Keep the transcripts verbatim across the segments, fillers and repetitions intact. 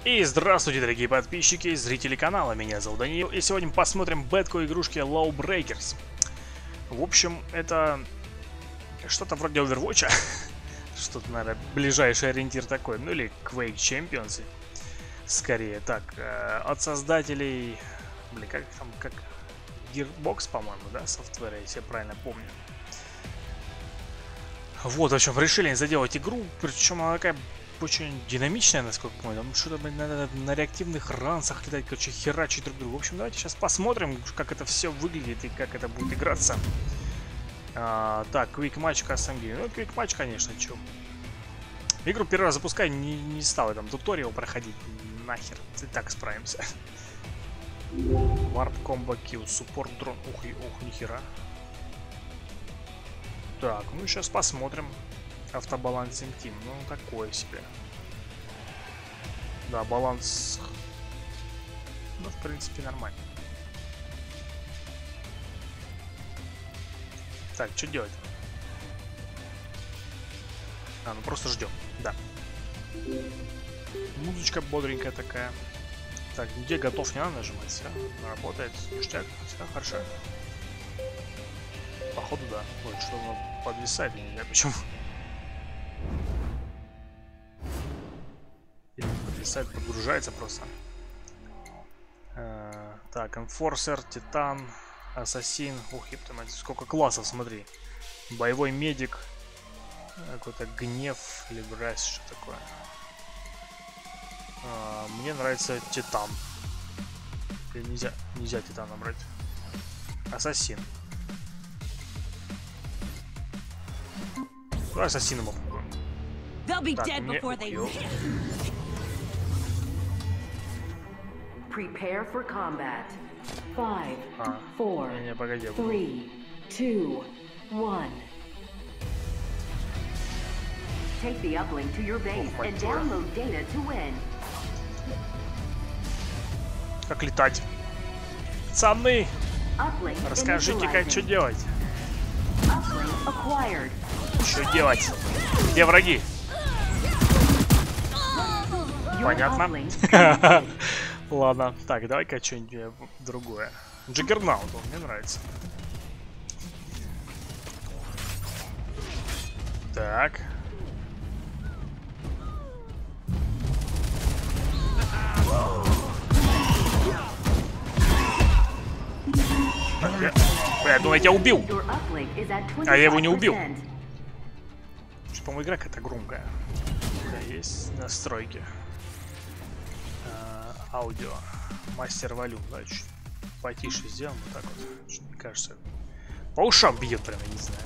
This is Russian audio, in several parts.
И здравствуйте, дорогие подписчики и зрители канала, меня зовут Даниил, и сегодня мы посмотрим бетку игрушки Lawbreakers. В общем, это что-то вроде Overwatch, что-то, наверное, ближайший ориентир такой, ну или Quake Champions, скорее. Так, от создателей, блин, как там, как Gearbox, по-моему, да, софтвера, если я правильно помню. Вот, в общем, решили заделать игру, причем она такая очень динамичная, насколько я понял. Что-то надо на реактивных ранцах летать, короче, херачить друг друга. В общем, давайте сейчас посмотрим, как это все выглядит и как это будет играться. А, так, Quick Match Custom Game. Ну, Quick Match, конечно, чё. Игру первый раз запускаю, не, не стал там туториал проходить. Нахер, и так справимся. Warp Combo Kill, Support Drone. Ух, ух, нихера. Так, ну сейчас посмотрим. Автобалансинг Тим, ну такое себе. Да, баланс, ну, в принципе, нормально. Так, что делать? А, ну просто ждем, да. Музычка бодренькая такая. Так, где готов, не надо нажимать, все, работает, ништяк, все, хорошо. Походу, да. Ой, что-то подвисает, я не знаю почему. Подвисает, подгружается просто. А, так, Enforcer, Титан, Ассасин. Ух, ёпта мать, сколько классов, смотри. Боевой медик. Какой-то гнев, либрайс, что такое. А, мне нравится Титан. Или нельзя, нельзя Титана брать. Ассасин. Давай Ассасином попробуем. Так, мне... Prepare for combat. Five, а, four, не, не, погоди, three, two, one. Take the uplink to your base and download data to win. Как летать? Пацаны, расскажите, как что делать? Что делать? Где враги? Понятно. Ладно, так, давай-ка что-нибудь другое. Джаггернаут, он мне нравится. Так. Так, я... я думаю, я тебя убил. А я его не убил. По-моему, игра какая-то громкая. Да, есть настройки. Аудио. Мастер волюм, да, чуть потише сделаем, вот так вот. Что, мне кажется, по ушам бьет прям, я не знаю.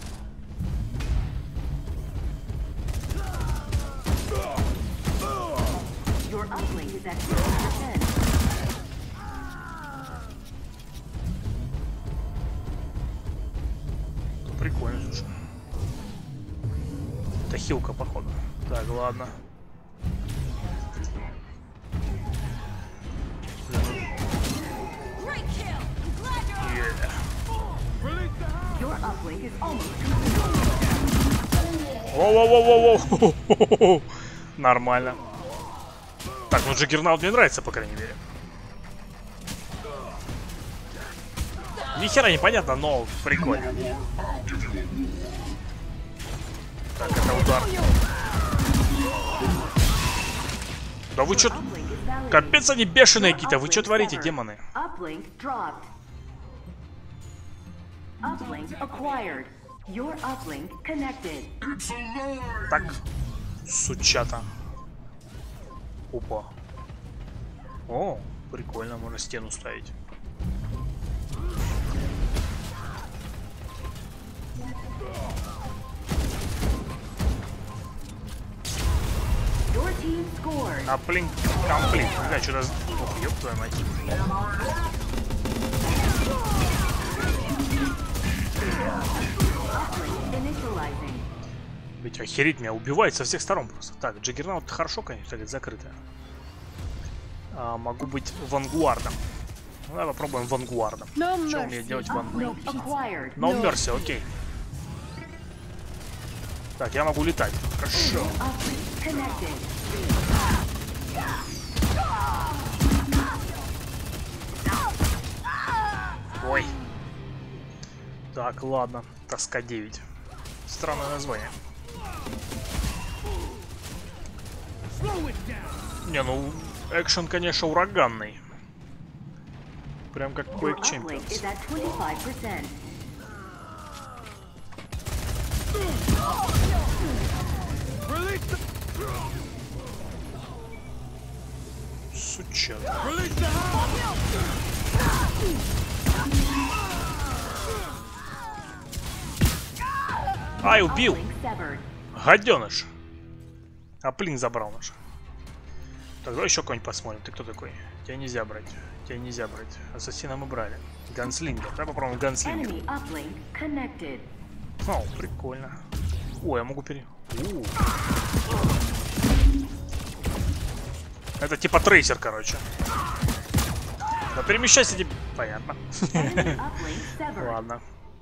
Ну, прикольно, слушай. Это хилка, походу. Так, ладно. Воу-воу-воу-воу-воу. Нормально. Так, ну Джаггернаут мне нравится, по крайней мере. Ни хера непонятно, но прикольно. Так, это удар. Да вы чё? Капец, они бешеные какие-то. Вы чё творите, демоны? Так, сучата. Опа. О, прикольно, можно стену ставить. Аплинг комплит. Да, что-то... Ох, ёб твою мать. Ведь охереть, меня убивает со всех сторон просто. Так, Джаггернаут хорошо, конечно, так закрытая. А, могу быть вангуардом. Ну, давай попробуем вангуардом. No что мне делать вангуардом? No, no mercy, окей. Так, я могу летать. Хорошо. Так, ладно. Тоска девять. Странное название. Не, ну, экшен, конечно, ураганный. Прям как Quake Champions. Сучат. Ай, убил! Гаденыш! А плин забрал наш. Так, давай еще кого-нибудь посмотрим. Ты кто такой? Тебя нельзя брать. Тебя нельзя брать. Ассасина мы брали. Ганслингер. Давай попробуем ганслингер. О, прикольно. Ой, я могу пере... У. Это типа трейсер, короче. Да перемещайся, тебе... Понятно. Ладно.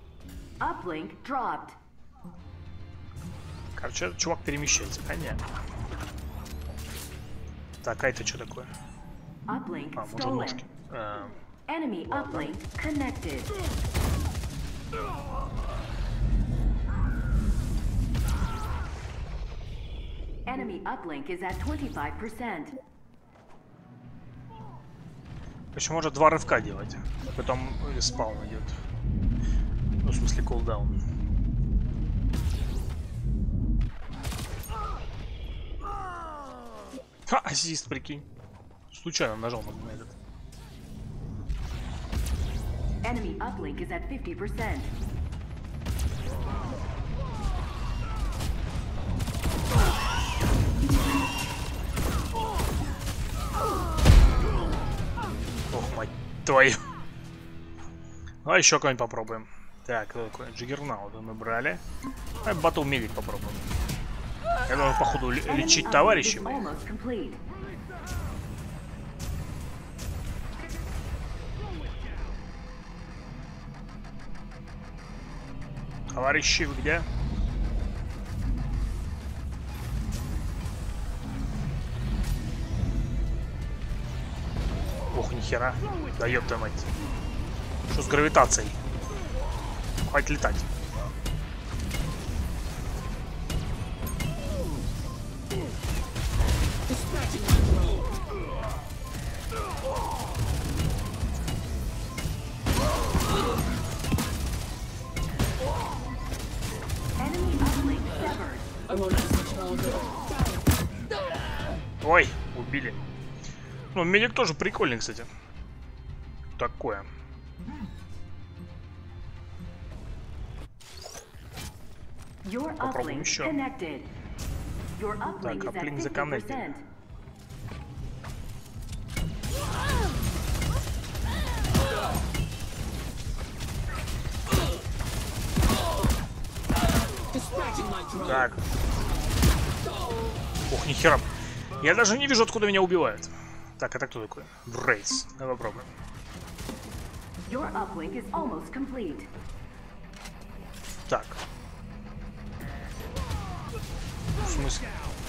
Короче, этот чувак перемещается, понятно. Так, а это что такое? А, может ножки. А, Enemy uplink is at twenty-five percent. Почему может два рывка делать? Потом респаун идет. Ну, в смысле, кулдаун. Ха, ассист, прикинь. Случайно нажал на этот. Enemy uplink is at fifty percent. Ох, мать твою. А еще кого-нибудь попробуем. Так, кто такой? Джиггернаут мы брали. А батл медик попробуем. Я должен, походу, лечить товарищей. Товарищи, вы где? Ох, нихера. Да ёпта мать. Что с гравитацией? Хватит летать. Ой, убили. Ну, медик тоже прикольный, кстати. Такое. Попробуем еще. Так, аплинк законнектен. Так. Ох, нихера. Я даже не вижу, откуда меня убивают. Так, это кто такой? Брейс. Давай попробуем. Так. В смысле?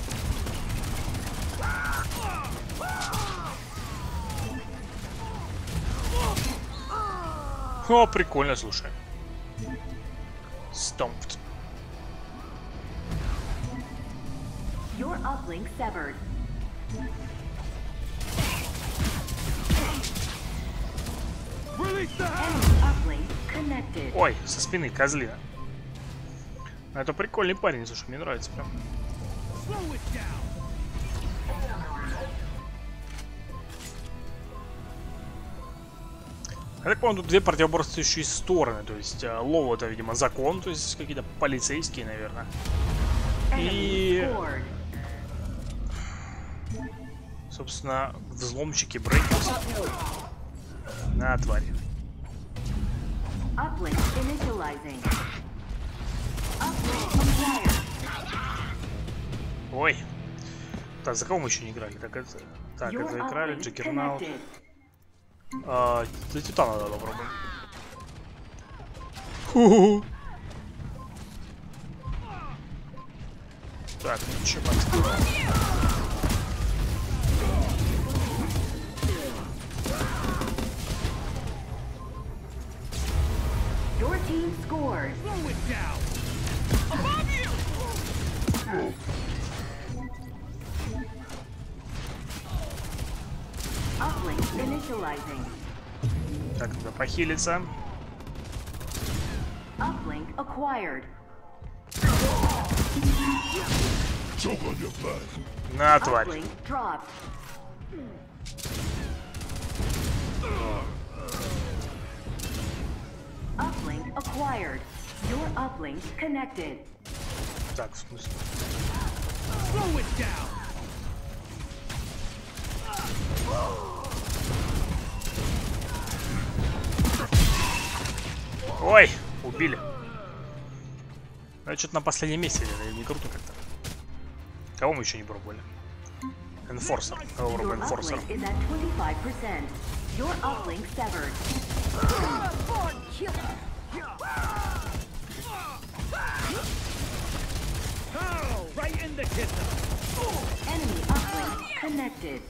О, прикольно, слушай. Stomped. Your uplink severed. Uplink connected. Ой, со спины козлина. Это прикольный парень, слушай, мне нравится прям. Я так понял, тут две противоборствующие стороны. То есть Лоу это, видимо, закон, то есть какие-то полицейские, наверное. И... собственно, взломщики, брейкерс. На, тварь. Ой. Так, за кого мы еще не играли? Так, это, так, это играли, Джиггернаут. А, за Титана надо попробуем. Ху-ху-ху. Так, ну че, Your team scored. uplink initializing. Так, надо похилиться. Uplink acquired. На, тварь. Uplink dropped. Uplink acquired. Your uplink connected. Так, в смысле? Ой, убили. Ну, что-то на последнем месте, это не круто как-то. Кого мы еще не пробовали? Enforcer. Кого Your пробуем Enforcer? uplink is at twenty-five percent. Your uplink severed. Right in the kitchen. Enemy uplink connected.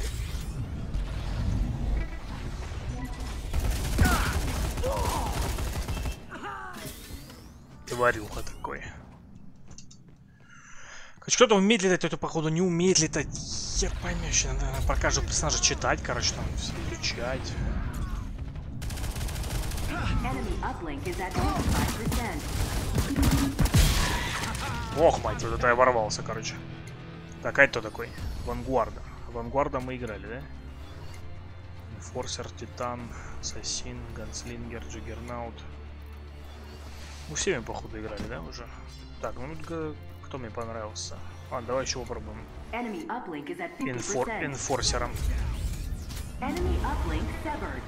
Тварюха такой. Хоть кто-то умеет летать, кто-то, походу, не умеет летать. Я пойму, еще надо про каждого персонажа читать, короче, там все изучать. Enemy uplink is at twenty-five percent. Ох, мать, вот это я ворвался, короче. Так, а это кто такой? Вангуарда. Вангуарда мы играли, да? Форсер, Титан, Ассасин, Ганслингер, Джиггернаут. Мы всеми, походу, играли, да, уже? Так, ну кто мне понравился? А, давай еще попробуем. Enemy uplink is at fifty Инфор... percent. Инфорсером. Enemy uplink severed.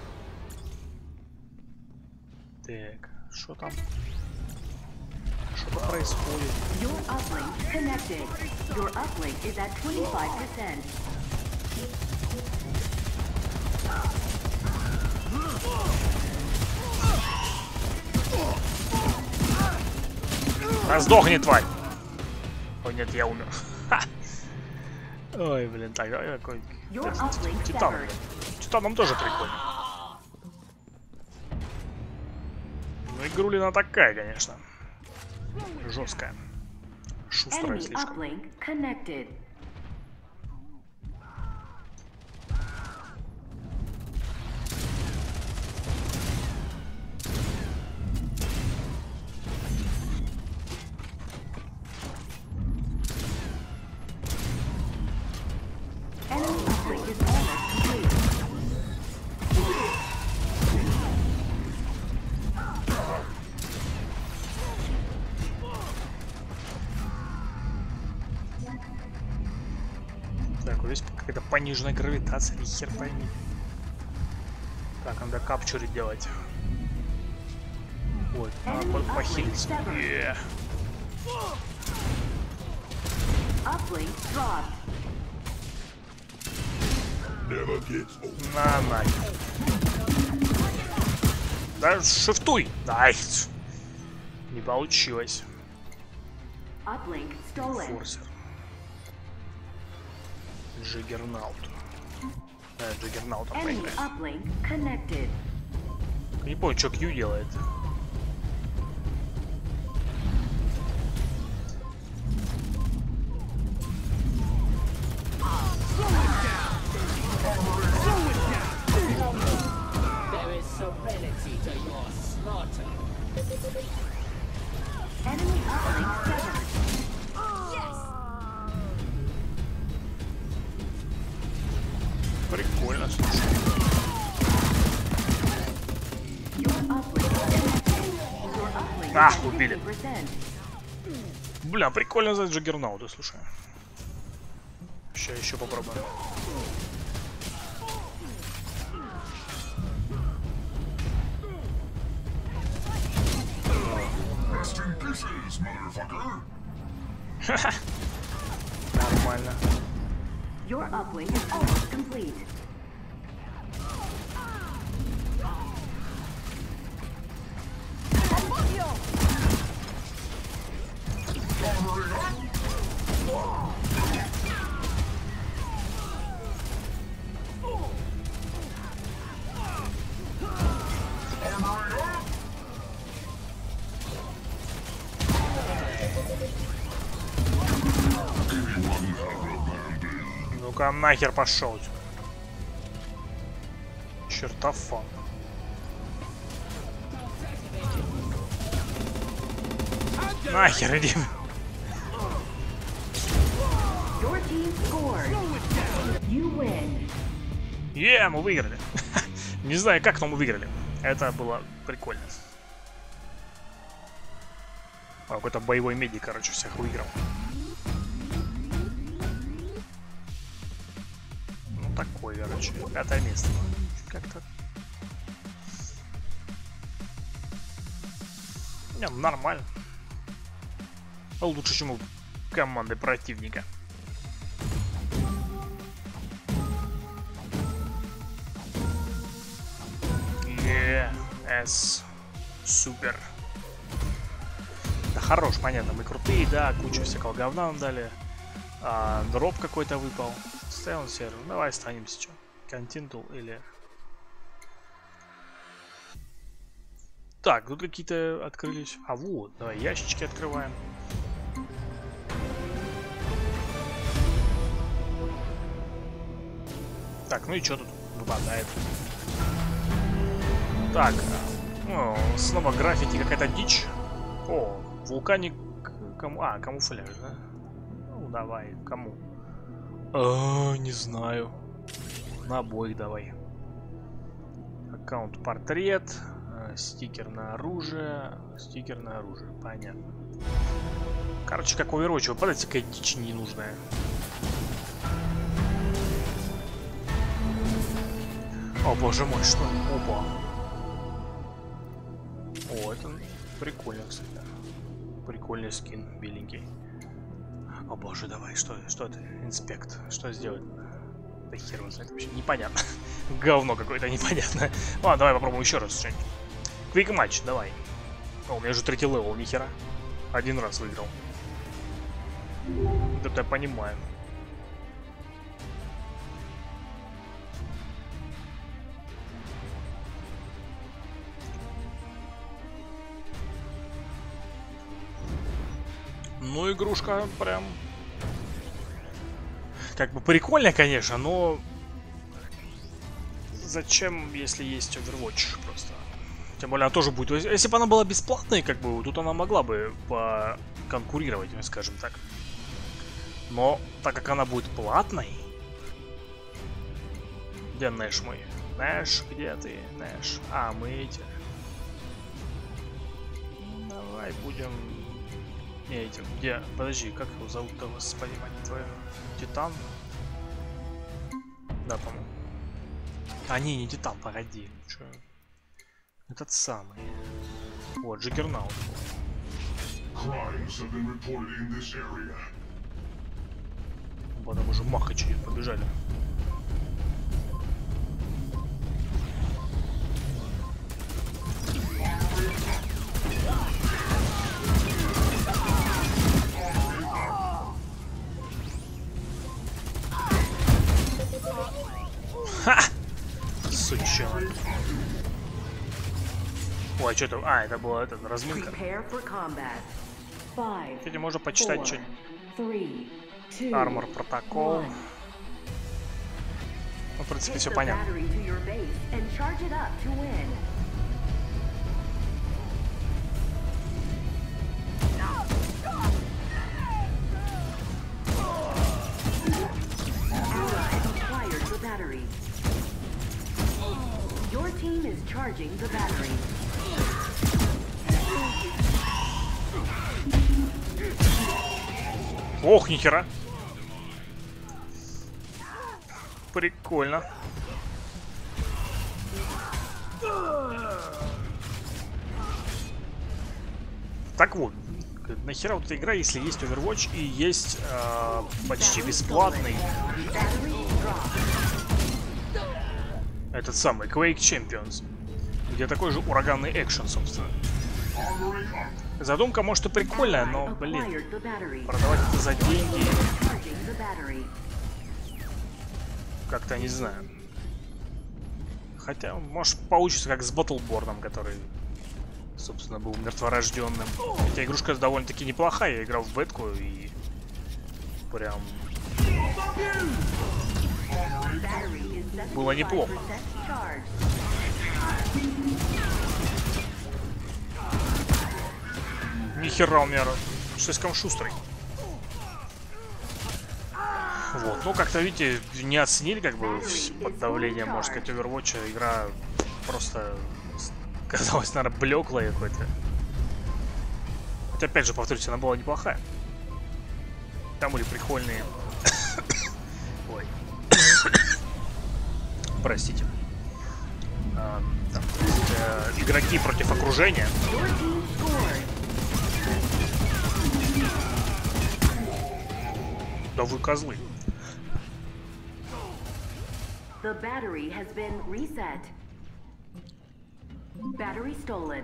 Так, что там? Что-то происходит. Your uplink connected. Your uplink is at twenty-five percent. А сдохни, тварь! Ой, нет, я умер. Ха. Ой, блин, так, а какой... Your uplink Титан. severed. Титаном тоже прикольно. Ну, игрулина такая, конечно. Жесткая. Шустрая Enemy слишком. uplink connected. Enemy uplink is almost complete. Так, вот здесь какая-то пониженная гравитация, ни хер пойми. Так, надо капчурить делать. Вот, надо по- похилиться. Е. Uplink dropped. На нахер. Да шифтуй! Ай! Не получилось. Uplink stolen. Форсер. Джиггернаут. Да, Джиггернаутом Enemy поиграем. uplink connected. Не понял, что Кью делает. There is serenity to your slaughter. Enemy uplink severed. Прикольно, слушай. Your uplink connected. Your uplink Ах, is at убили. fifty percent. Бля, прикольно за Джиггернаута, слушай. Сейчас еще попробуем. Нормально. Your uplink is almost complete. Ну-ка нахер пошел. Чертов фон. Нахер иди. Е, мы выиграли. Не знаю, как, но мы выиграли. Это было прикольно. А, какой-то боевой медик, короче, всех выиграл. Ну, такой, короче, пятое место. Как-то... Не, нормально. Лучше, чем у команды противника. С. Супер. Да хорош, понятно, мы крутые, да, кучу всякого говна нам дали. А, дроп какой-то выпал. Стоял сервер. Давай останемся, что. Continental или... Так, тут какие-то открылись. А вот, давай ящички открываем. Так, ну и что тут выпадает? Так, ну, снова граффити, какая-то дичь. О, вулканик... Кому... А, камуфляж, да? Ну, давай, кому? А, не знаю. На обоих давай. Аккаунт портрет. Стикер на оружие. Стикер на оружие, понятно. Короче, как Overwatch, выпадает всякая дичь ненужная. О, боже мой, что? Опа. О, это прикольно, кстати. Прикольный скин, беленький. О боже, давай, что, что это? Инспект. Что сделать? Да хер его знает вообще. Непонятно. Говно какое-то непонятное. Ладно, давай попробуем еще раз что-нибудь. Квик матч, давай. О, у меня же третий левел, нихера. Один раз выиграл. Вот это я понимаю. Ну, игрушка прям... Как бы прикольная, конечно, но... Зачем, если есть Overwatch просто? Тем более она тоже будет... Если бы она была бесплатной, как бы, тут она могла бы поконкурировать, скажем так. Но, так как она будет платной... Где Нэш мой? Нэш, где ты, Нэш? А, мы эти... Давай будем... Не, этим, где... Подожди, как его зовут-то, господи, мать твою? Титан? Да, по-моему. А, не, не Титан, погоди. Чё? Этот самый. Вот, Джиггернаут. Вот, там уже махачи побежали. Ха! Сучок. Ой, что это? А, это была эта разминка. Кстати, можно почитать что-нибудь. Армор протокол. Ну, в принципе, все понятно. Your team is charging the battery. Ох, нихера. Прикольно. Так вот, нахера вот эта игра, если есть Overwatch и есть э, почти бесплатный этот самый Quake Champions, где такой же ураганный экшен, собственно. Задумка, может, и прикольная, но, блин, продавать это за деньги как-то не знаю. Хотя, может, получится как с Battleborn, который, собственно, был мертворожденным. Хотя игрушка довольно-таки неплохая, я играл в бетку и прям было неплохо. Нихера у меня слишком шустрый. Вот, ну как-то, видите, не оценили как бы под давлением, можно сказать, Overwatch. Игра просто казалась, наверное, блеклая какой-то. Хотя, опять же, повторюсь, она была неплохая. Там были прикольные... Ой. Простите. А, там, то есть, э, игроки против окружения. Да вы козлы. The battery has been reset. Battery stolen.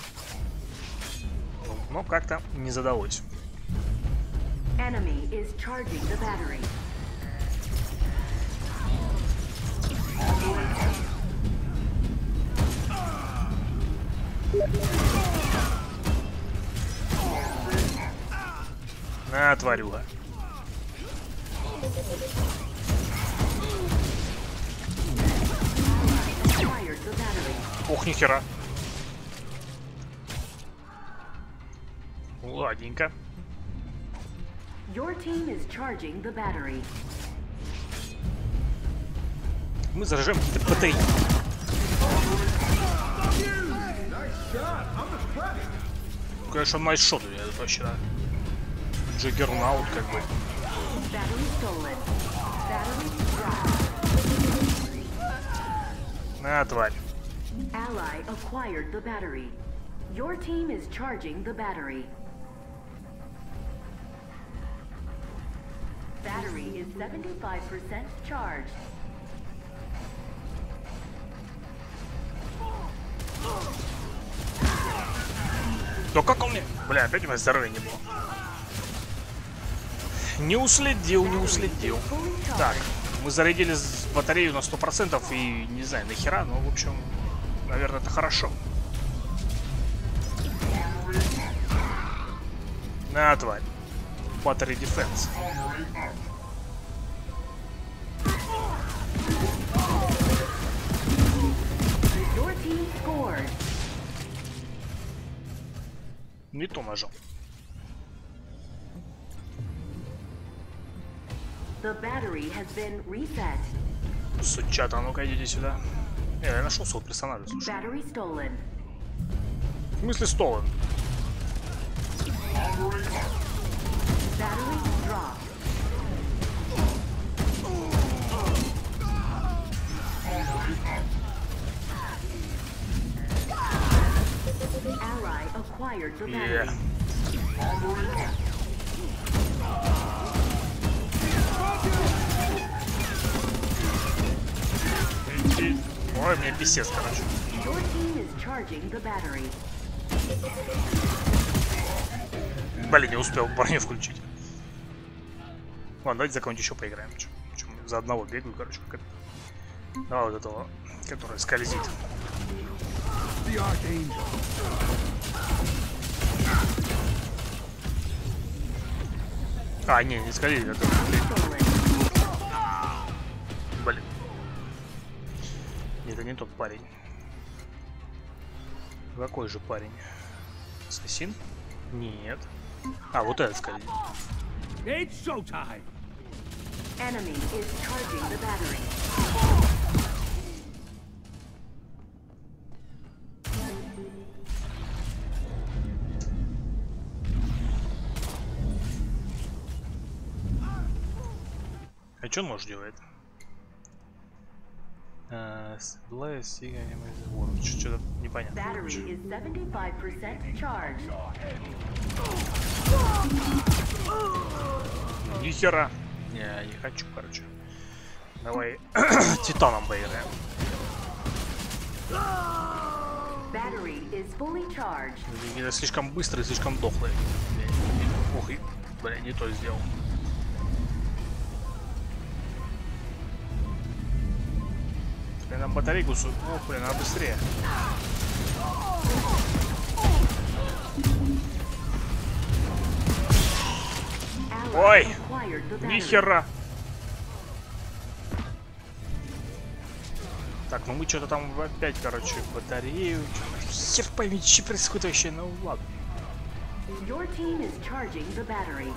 Но как-то не задалось. Enemy is charging the battery. На, тварюга. Ох, нихера. Ладненько. Your team is charging the battery. Мы заражаем какие-то батареи. Конечно, найс-шот, это вообще, да. Джаггернаут, как бы. На, тварь. Ally acquired the battery. Your team is charging the battery. Battery is seventy-five percent charged. Да как он мне? Бля, опять у меня здоровья не было. Не уследил, не уследил. Так, мы зарядили батарею на сто процентов и не знаю нахера, но в общем, наверное, это хорошо. На, тварь. Battery defense. Your team scored. Не то нажал. The battery has been reset. Сучата, а ну-ка идите сюда. Э, я нашел своего персонажа, слушай. Battery stolen. В смысле stolen? Battery dropped. Ally acquired the battery. Yeah. Ой, мне писец, короче. Your team is charging the battery. Блин, не успел броню включить. Ладно, давайте за кого-нибудь еще поиграем. Че, че, за одного бегаю, короче, как это. А, вот этого, который скользит. А, не, не скользит, это... Блин. Это не тот парень. Какой же парень? Ассасин? Нет. А, вот этот скорее. It's showtime. Enemy is charging the battery. А что он может делать? Что-то непонятно. Battery is seventy-five percent charged. Ни хера. Не, не хочу, короче. Давай Титаном поиграем. Battery is fully charged. Это слишком быстро и слишком дохлый. Ох, и, бля, не то сделал. Нам батарейку су... О, блин, надо быстрее. Ой! Нихера! Так, ну мы что-то там опять, короче, батарею. Хер пойми, что происходит вообще, ну ладно. Your team is charging the battery.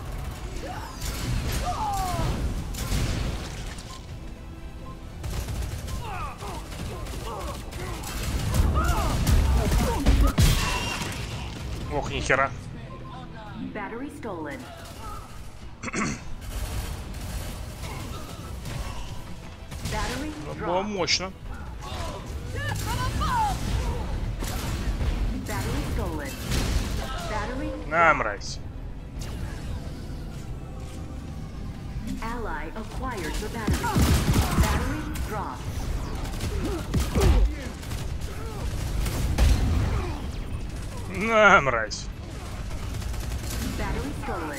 Ох, нихера. Battery stolen. Battery Было dropped. мощно. Battery stolen. Battery На, мразь. ally acquired the battery. Battery dropped. На, мразь. Battery stolen.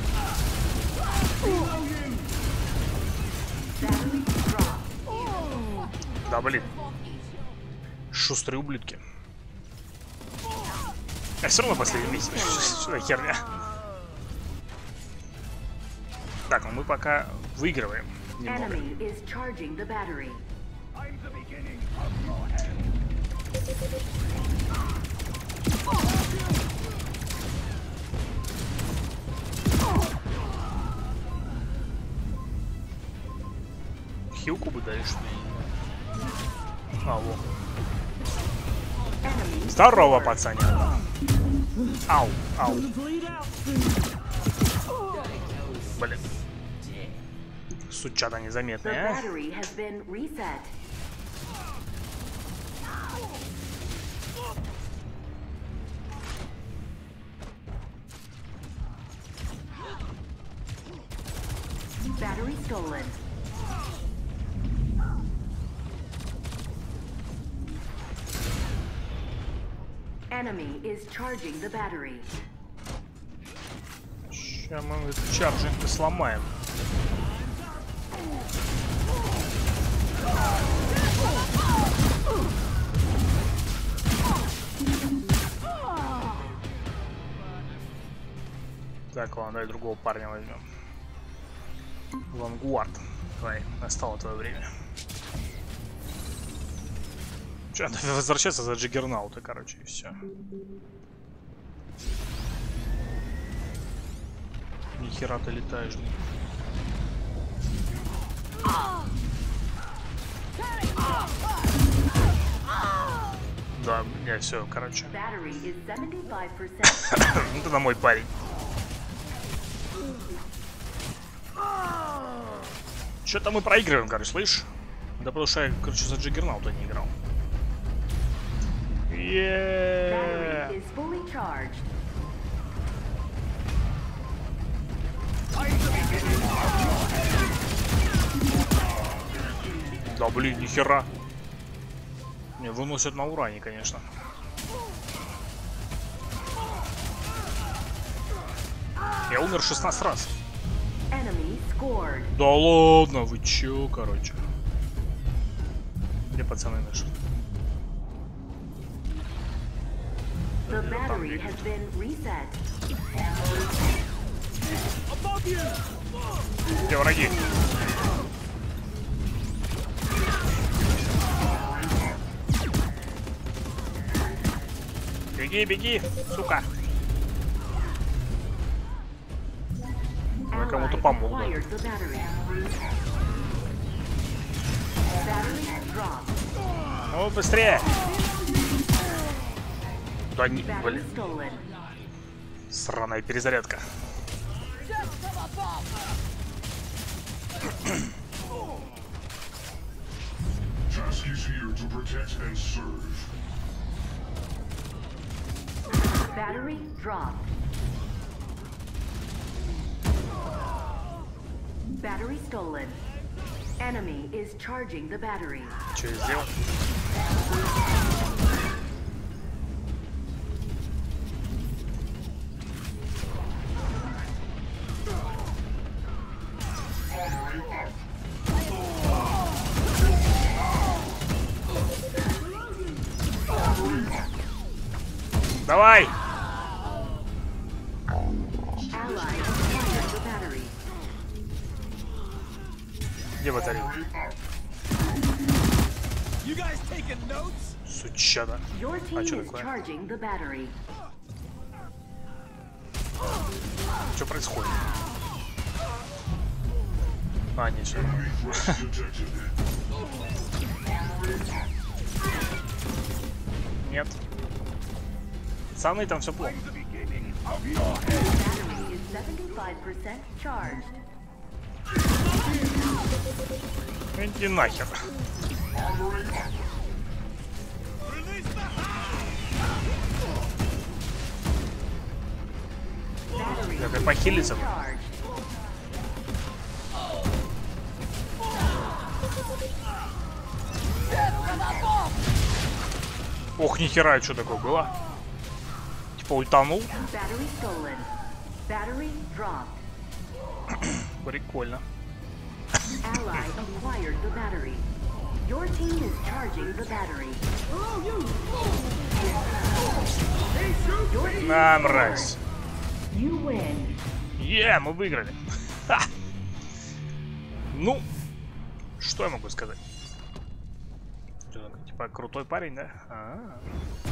Battery dropped. Да, блин. Шустрые ублюдки. А все равно последний месяц. Что за херня? Так, ну мы пока выигрываем немного. Enemy is charging the battery. Хилку бы дали, что ли? А, во. Enemy Здорово, пацаня. Ау, ау. Блин. Сучата The незаметные, а? battery has been reset. Battery stolen. Enemy is charging the battery. Сейчас мы этот чарджинг сломаем. Так, ладно, давай другого парня возьмем. Вангуард. Давай, настало твое время. Че, надо возвращаться за Джиггернаута, короче, и все. Нихера ты летаешь, блин. Да, не, все, короче. Battery is seventy-five percent. Ну ты на мой парень. Что-то мы проигрываем, короче, слышишь? Да потому что я, короче, за Джиггернаута не играл. Battery Еее. is fully charged. Да блин, нихера. Не, выносят на уране, конечно. Я умер шестнадцать раз. Enemy scored. Да ладно, вы чё, короче. Где пацаны наши? The battery has been reset. Где враги? Беги, беги, сука. Я кому-то помог, да. Acquired the battery. Battery dropped. Ну, быстрее. Да не, Battery блин, stolen. сраная перезарядка. Task is here to protect and serve. Battery dropped. Battery stolen. Enemy is charging the battery. Что я сделал? Давай! Ally acquired the battery. Где батарея? Сучата. Your А team что is такое? charging the battery. Что происходит? А, ничего. Enemy threat detected. Нет. Пацаны, там все плохо. Battery is seventy-five percent charged. Иди нахер. Battery Так, и похилиться. charged. Ох, нихера, что такое было? Типа утонул? Battery stolen. Battery dropped. Прикольно. Ally acquired the battery. Your team is charging the battery. Your team На, мразь. You win. Е, мы выиграли. Ха! Ну, что я могу сказать? Что, типа крутой парень, да? А -а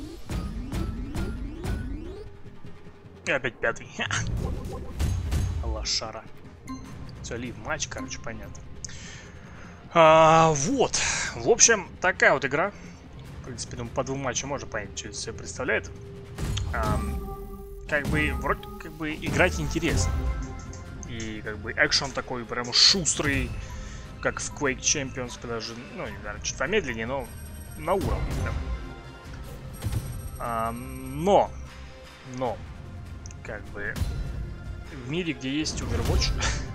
-а. И опять пятый. Ха! Лошара. Все, лив матч, короче, понятно. А, вот. В общем, такая вот игра. В принципе, ну, по двум матчам можно понять, что это себе представляет. А, как бы, вроде как бы играть интересно. И как бы экшен такой прям шустрый, как в Quake Champions, даже, ну, не знаю, чуть помедленнее, но на уровне прям. А, но, но, как бы, в мире, где есть Overwatch,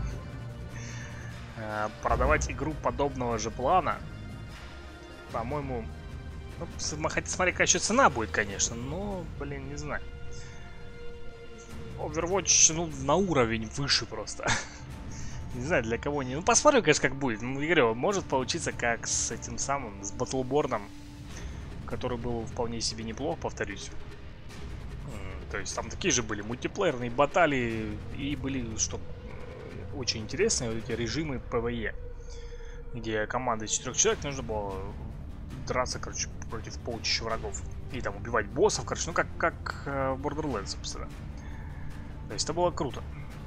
продавать игру подобного же плана, по-моему, ну, смотри, какая еще цена будет, конечно, но, блин, не знаю. Overwatch, ну, на уровень выше просто. Не знаю, для кого не... Ну, посмотрим, конечно, как будет. Ну, я говорю, может получиться как с этим самым, с Battleborn, который был вполне себе неплох, повторюсь. То есть там такие же были мультиплеерные баталии, и были, что очень интересные, вот эти режимы пэ вэ е, где команда из четырех человек нужно было драться, короче, против полчища врагов. И там убивать боссов, короче, ну как, как Borderlands, собственно. То есть это было круто.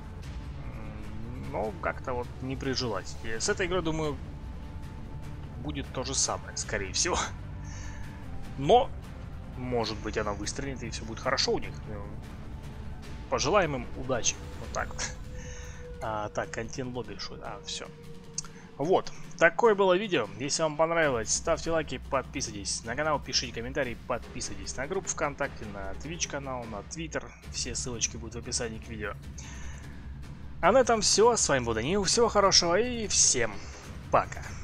Но как-то вот не прижилась. И с этой игрой, думаю, будет то же самое, скорее всего. Но, может быть, она выстрелит и все будет хорошо у них. Пожелаем им удачи. Вот так вот. А, так, контент лобби. А, все. Вот. Такое было видео. Если вам понравилось, ставьте лайки, подписывайтесь на канал, пишите комментарии, подписывайтесь на группу ВКонтакте, на Twitch канал, на Twitter. Все ссылочки будут в описании к видео. А на этом все. С вами был Даниил. Всего хорошего и всем пока.